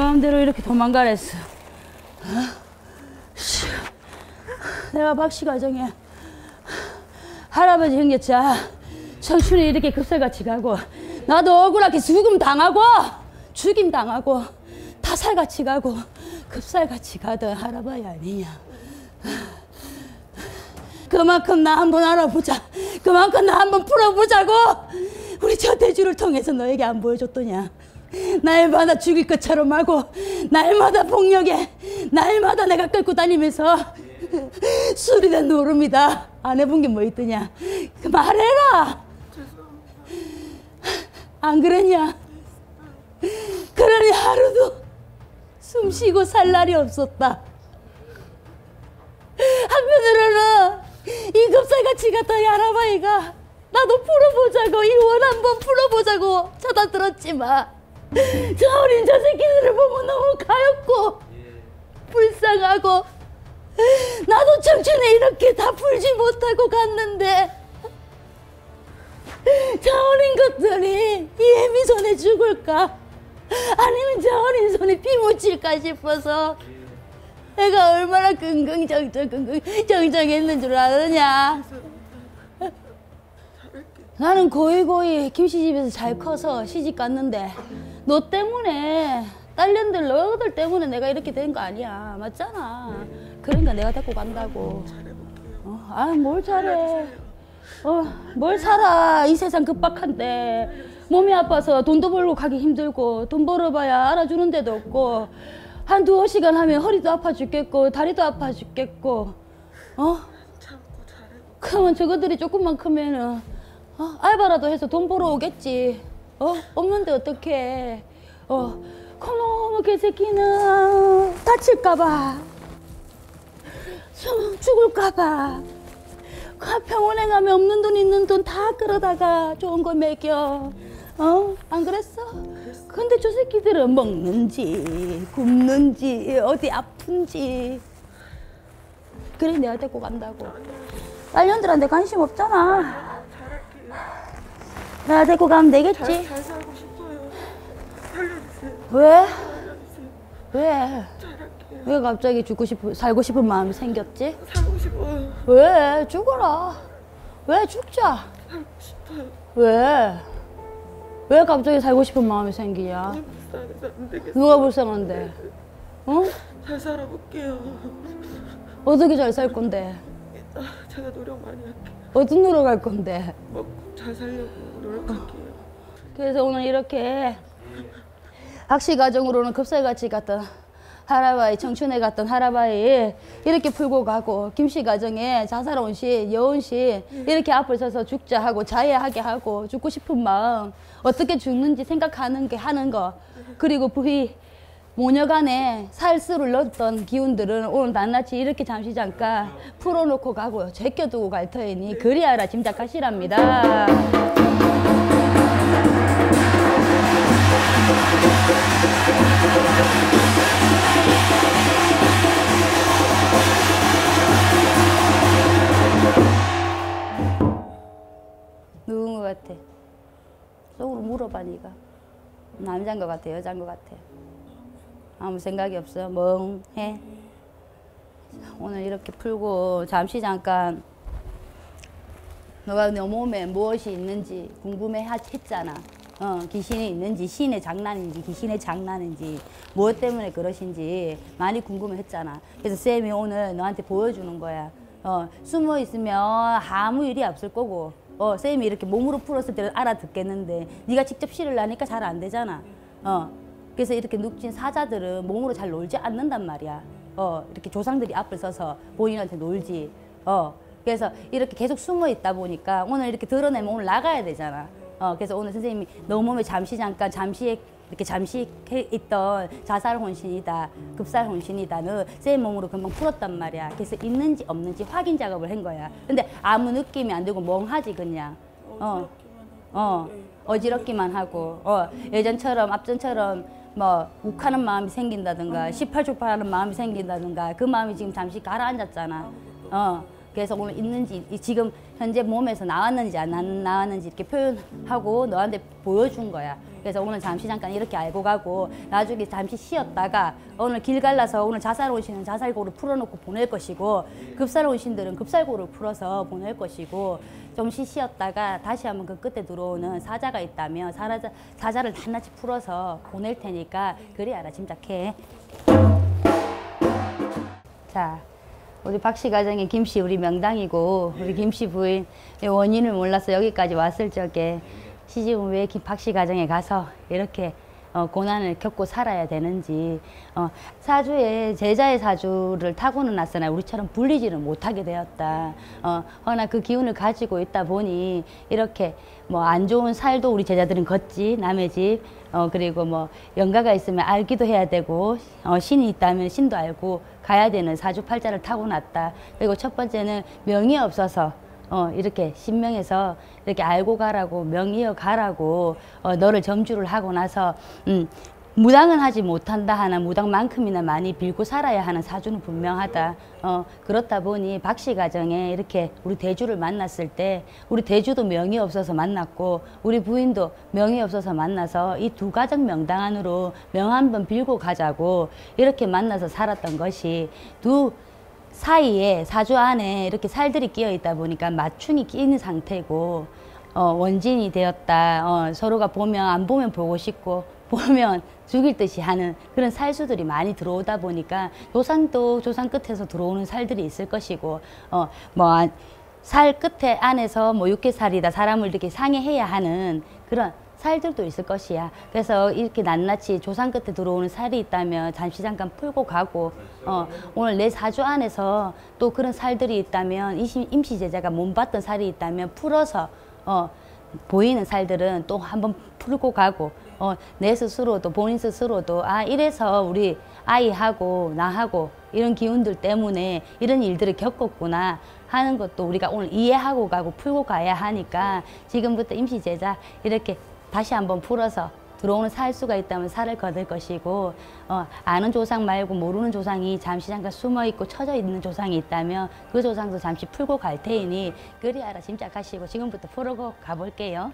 마음대로 이렇게 도망가랬어. 내가 박씨 가정에 할아버지 형제자 청춘이 이렇게 급살같이 가고 나도 억울하게 죽임 당하고 타살같이 가고 급살같이 가던 할아버지 아니냐. 그만큼 나 한번 알아보자. 그만큼 나 한번 풀어보자고 우리 저 대주를 통해서 너에게 안 보여줬더냐. 날마다 죽일 것처럼 하고 날마다 폭력에 날마다 내가 끌고 다니면서 술이든 노름이다 안 해본 게 뭐 있더냐. 그 말해라. 안 그랬냐. 그러니 하루도 숨 쉬고 살 날이 없었다. 한편으로는 이 급살같이 갔던 야라바이가 나도 풀어보자고 이 원 한번 풀어보자고 찾아들었지만 저 어린 저 새끼들을 보면 너무 가엾고 불쌍하고 나도 청춘에 이렇게 다 풀지 못하고 갔는데 저 어린 것들이 이 애미 손에 죽을까 아니면 저 어린 손에 피 묻힐까 싶어서 내가 얼마나 긍긍정정했는 줄 아느냐. 나는 고이고이 김씨 집에서 잘 커서 시집 갔는데 너 때문에 딸년들 너희들 때문에 내가 이렇게 된 거 아니야. 맞잖아. 그러니까 내가 데리고 간다고. 뭘 잘해. 뭘 살아. 이 세상 급박한데 몸이 아파서 돈도 벌고 가기 힘들고 돈 벌어봐야 알아주는 데도 없고 한 두어 시간 하면 허리도 아파 죽겠고 다리도 아파 죽겠고 그러면 저것들이 조금만 크면은 알바라도 해서 돈 벌어 오겠지. 없는데 어떡해. 그놈의 개새끼는 다칠까봐 죽을까봐 병원에 가면 없는 돈 있는 돈 다 끌어다가 좋은 거 먹여. 안 그랬어? 근데 저 새끼들은 먹는지 굶는지 어디 아픈지 그래 내가 데리고 간다고. 딸년들한테 관심 없잖아. 내가 데리고 가면 되겠지. 잘 살고 싶어요. 살려주세요. 왜? 왜? 잘할게요. 왜 갑자기 살고 싶은 마음이 생겼지? 살고 싶어요. 왜? 죽어라. 왜 죽자. 살고 싶어요. 왜? 왜 갑자기 살고 싶은 마음이 생기냐? 불쌍해서 안 되겠어요. 누가 불쌍한데? 잘 살아볼게요. 어떻게 잘 살 건데? 제가 노력 많이 할게요. 어떤 노력할 건데? 먹고 잘 살려고 노력할게요. 그래서 오늘 이렇게 박씨 가정으로는 급살같이 갔던 할아바이, 청춘에 갔던 할아바이 이렇게 풀고 가고 김씨 가정에 자살온 씨, 여운 씨 이렇게 앞을 서서 죽자 하고 자해하게 하고 죽고 싶은 마음 어떻게 죽는지 생각하는 게 하는 거 그리고 부희 모녀간에 살수를 넣었던 기운들은 오늘 낱낱이 이렇게 잠시 잠깐 풀어놓고 가고 제껴두고 갈 터이니 그리하라 짐작하시랍니다. 누군 것 같아? 속으로 물어봐 니가. 남자인 것 같아? 여자인 것 같아? 아무 생각이 없어? 멍해? 오늘 이렇게 풀고 잠시 잠깐 너가 내 몸에 무엇이 있는지 궁금해했잖아. 귀신이 있는지 신의 장난인지 귀신의 장난인지 무엇 때문에 그러신지 많이 궁금해했잖아. 그래서 쌤이 오늘 너한테 보여주는 거야. 숨어 있으면 아무 일이 없을 거고 쌤이 이렇게 몸으로 풀었을 때는 알아듣겠는데 네가 직접 실을 하니까 잘 안 되잖아. 그래서 이렇게 눅진 사자들은 몸으로 잘 놀지 않는단 말이야. 이렇게 조상들이 앞을 서서 본인한테 놀지. 그래서 이렇게 계속 숨어 있다 보니까 오늘 이렇게 드러내면 오늘 나가야 되잖아. 그래서 오늘 선생님이 너 몸에 잠시 있던 자살 혼신이다, 급살 혼신이다는 쌤 몸으로 금방 풀었단 말이야. 그래서 있는지 없는지 확인 작업을 한 거야. 근데 아무 느낌이 안 들고 멍하지 그냥. 어지럽기만 하고 예전처럼 앞전처럼 뭐 욱하는 마음이 생긴다든가 시팔족팔하는 마음이 생긴다든가 그 마음이 지금 잠시 가라앉았잖아. 그래서 오늘 있는지 지금 현재 몸에서 나왔는지 안 나왔는지 이렇게 표현하고 너한테 보여준 거야. 그래서 오늘 잠시 잠깐 이렇게 알고 가고 나중에 잠시 쉬었다가 오늘 길 갈라서 오늘 자살 온 신은 자살고를 풀어놓고 보낼 것이고 급살 온 신들은 급살고를 풀어서 보낼 것이고 잠시 쉬었다가 다시 한번 그 끝에 들어오는 사자가 있다면 사자를 낱낱이 풀어서 보낼 테니까 그리 알아 짐작해. 자, 우리 박씨 가정의 김씨 우리 명당이고 우리 김씨 부인 원인을 몰라서 여기까지 왔을 적에 시집은 왜 박씨 가정에 가서 이렇게 고난을 겪고 살아야 되는지 사주에 제자의 사주를 타고는 났으나 우리처럼 불리지는 못하게 되었다. 허나 그 기운을 가지고 있다 보니 이렇게 뭐 안 좋은 살도 우리 제자들은 걷지 남의 집 그리고 뭐 영가가 있으면 알기도 해야 되고 신이 있다면 신도 알고 가야 되는 사주팔자를 타고났다. 그리고 첫 번째는 명이 없어서 이렇게 신명에서 이렇게 알고 가라고 명이어 가라고 너를 점주를 하고 나서 무당은 하지 못한다 하나 무당만큼이나 많이 빌고 살아야 하는 사주는 분명하다. 그렇다 보니 박씨 가정에 이렇게 우리 대주를 만났을 때 우리 대주도 명이 없어서 만났고 우리 부인도 명이 없어서 만나서 이 두 가정 명당 안으로 명 한번 빌고 가자고 이렇게 만나서 살았던 것이 두 사이에 사주 안에 이렇게 살들이 끼어 있다 보니까 맞춤이 끼는 상태고 원진이 되었다. 서로가 보면 안 보면 보고 싶고 보면 죽일 듯이 하는 그런 살수들이 많이 들어오다 보니까 조상도 조상 끝에서 들어오는 살들이 있을 것이고 뭐 살 끝에 안에서 뭐 육개살이다 사람을 이렇게 상해해야 하는 그런 살들도 있을 것이야. 그래서 이렇게 낱낱이 조상 끝에 들어오는 살이 있다면 잠시 잠깐 풀고 가고 오늘 내 사주 안에서 또 그런 살들이 있다면 임시제자가 못 봤던 살이 있다면 풀어서 보이는 살들은 또 한번 풀고 가고 내 스스로도 본인 스스로도 아 이래서 우리 아이하고 나하고 이런 기운들 때문에 이런 일들을 겪었구나 하는 것도 우리가 오늘 이해하고 가고 풀고 가야 하니까 지금부터 임시제자 이렇게 다시 한번 풀어서 들어오는 살수가 있다면 살을 거둘 것이고 아는 조상 말고 모르는 조상이 잠시 잠깐 숨어있고 처져 있는 조상이 있다면 그 조상도 잠시 풀고 갈 테이니 그리 알아 짐작하시고 지금부터 풀고 가볼게요.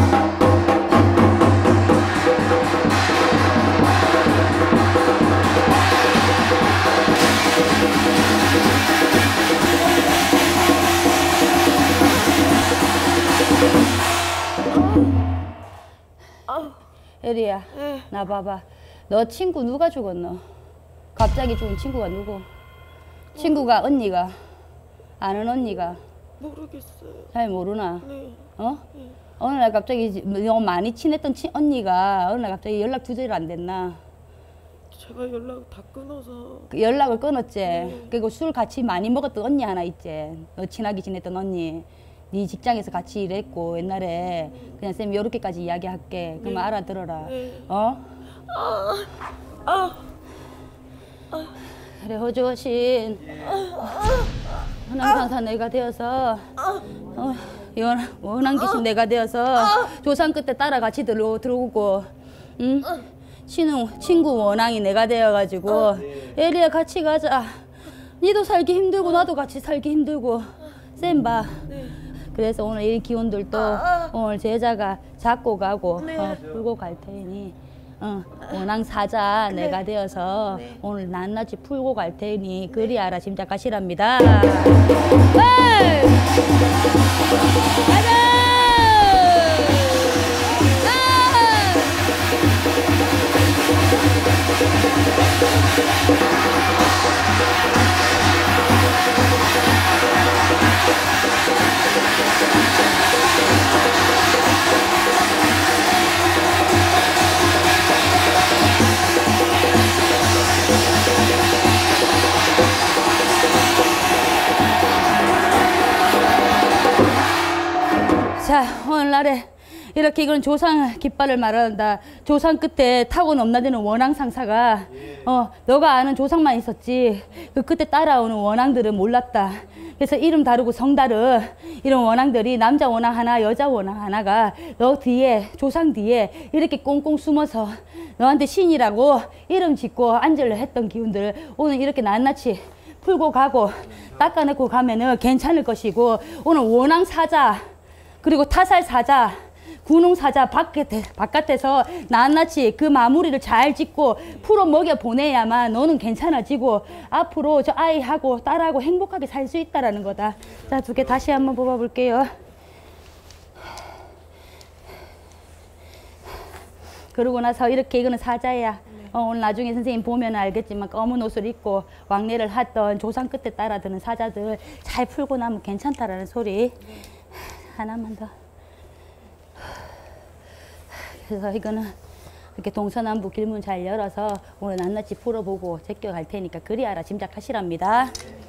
에리야, 나 봐봐. 너 친구 누가 죽었노? 갑자기 죽은 친구가 누구? 친구가 언니가? 아는 언니가? 모르겠어요. 잘 모르나? 네. 네. 어느 날 갑자기 너무 많이 친했던 언니가 어느 날 갑자기 연락 두절 안 됐나? 제가 연락을 다 끊어서 연락을 끊었지. 그리고 술 같이 많이 먹었던 언니 하나 있지. 너 친하게 지냈던 언니. 네 직장에서 같이 일했고 옛날에 그냥 쌤 요렇게까지 이야기할게. 그러면 알아들어라. 그래 호주신 현황상사 내가 되어서 원한 귀신 내가 되어서 조상 끝에 따라 같이 들어오고 응? 친구 원앙이 내가 되어가지고 에리야 같이 가자. 니도 살기 힘들고 나도 같이 살기 힘들고 쌤 봐. 그래서 오늘 이 기운들도 오늘 제자가 잡고 가고 풀고 갈 테니 원앙 사자 내가 되어서 오늘 낱낱이 풀고 갈 테니 그리 알아 짐작하시랍니다. 가자! 자, 오늘날에 이렇게 이건 조상 깃발을 말한다. 조상 끝에 타고 넘나드는 원앙 상사가 너가 아는 조상만 있었지 그 끝에 따라오는 원앙들은 몰랐다. 그래서 이름 다르고 성 다른 이런 원앙들이 남자 원앙 하나 여자 원앙 하나가 너 뒤에 조상 뒤에 이렇게 꽁꽁 숨어서 너한테 신이라고 이름 짓고 안절을 했던 기운들 오늘 이렇게 낱낱이 풀고 가고 닦아내고 가면은 괜찮을 것이고, 오늘 원앙 사자 그리고 타살 사자 군웅 사자 바깥에서 낱낱이 그 마무리를 잘 짓고 풀어 먹여 보내야만 너는 괜찮아지고 앞으로 저 아이하고 딸하고 행복하게 살 수 있다라는 거다. 자, 2개 다시 한번 뽑아볼게요. 그러고 나서 이렇게, 이거는 사자야. 오늘 나중에 선생님 보면 알겠지만 검은 옷을 입고 왕래를 하던 조상 끝에 따라드는 사자들 잘 풀고 나면 괜찮다라는 소리. 하나만 더. 그래서 이거는 이렇게 동서남북 길문 잘 열어서 오늘 낱낱이 풀어보고 제껴갈 테니까 그리 알아 짐작하시랍니다.